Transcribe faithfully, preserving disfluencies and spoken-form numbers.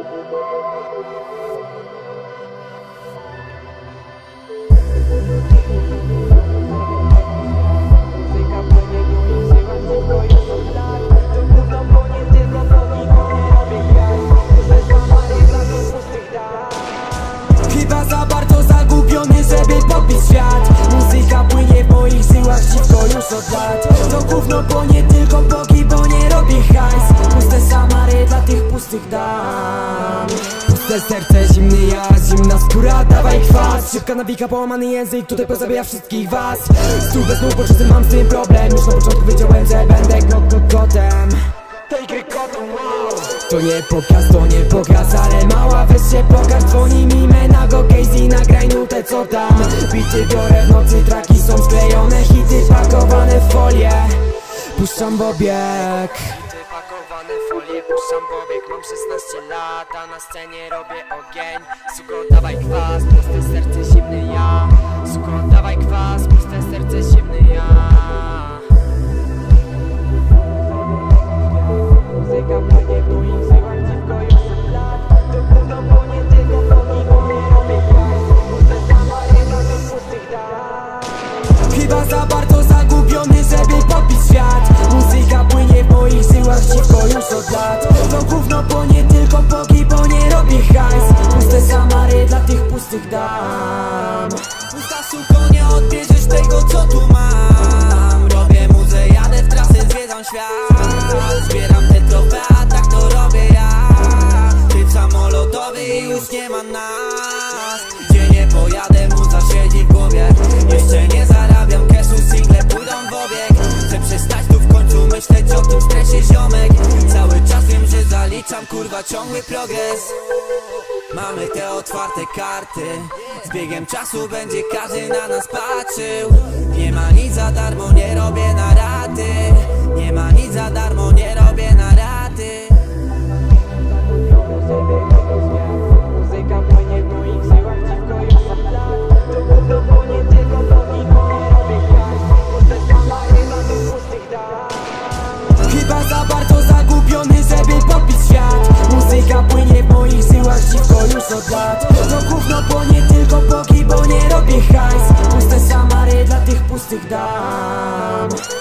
Chyba za bardzo zagubiony, żeby pobić świat. Muzyka płynie w moich żyłach dziwko już od lat. To gówno, bo nie tylko bogi, bo nie robi hajs. Puste Samary dla tych pustych dam. Puste serce, zimny ja, zimna skóra, dawaj kwas. Szybka nawika, połamany język, tutaj pozabija wszystkich was. Stół bez nóg, poczuty mam z tym problem. Już na początku wiedziałem, że będę kotem tej gry kotą, wow. To nie pokaz, to nie pokaz, ale mała, weź się pokaż. Dzwoni mi Menago, Casey, nagraj nutę, co tam. Bity biorę w nocy, traki są sklejone, hity pakowane w folię. Puszczam bobieg. Hity pakowane w folię, puszczam bobieg. Mam szesnaście lat, a na scenie robię ogień. Suko, dawaj kwas, puste serce, zimny ja. Suko, dawaj kwas, puste serce, zimny ja. Muzyka płynie w moich żyłach dziwko już od lat. To gówno, bo nie tylko bogi, bo nie robię hajs. Puste Samary dla tych pustych dam. Chyba za bardzo zagubiony, żeby pobić świat. Muzyka płynie w moich żyłach dziwko już od lat. To gówno, bo nie tylko bogi, bo nie robię hajs. Puste Samary dla tych pustych dam. Pusta suko, nie odbierzesz tego, co tu mam. Robię muzę, jadę w trasę, zwiedzam świat. Zbieram te trofea, tak to robię ja. Typ samolotowy i już nie ma nas. Gdzie nie pojadę, muza siedzi w głowie. Jeszcze nie zarabiam cashu, single pójdą w obieg. Chcę przestać tu w końcu myśleć o tym stresie, ziomek. Cały czas wiem, że zaliczam, kurwa, ciągły progres. Mamy te otwarte karty. Z biegiem czasu będzie każdy na nas patrzył. Nie ma nic za darmo, nie robię na raty. Nie ma nic za darmo, nie robię na raty. Muzyka płynie w moich żyłach dziwko już od lat. To gówno, bo nie tylko bogi, bo nie robię hajs. Puste Samary dla tych pustych dam. Chyba za bardzo zagubiony, żeby pobić świat. Muzyka płynie w moich żyłach dziwko już od lat. To gówno, bo nie tylko bogi, bo nie robię hajs. Puste Samary dla tych pustych dam.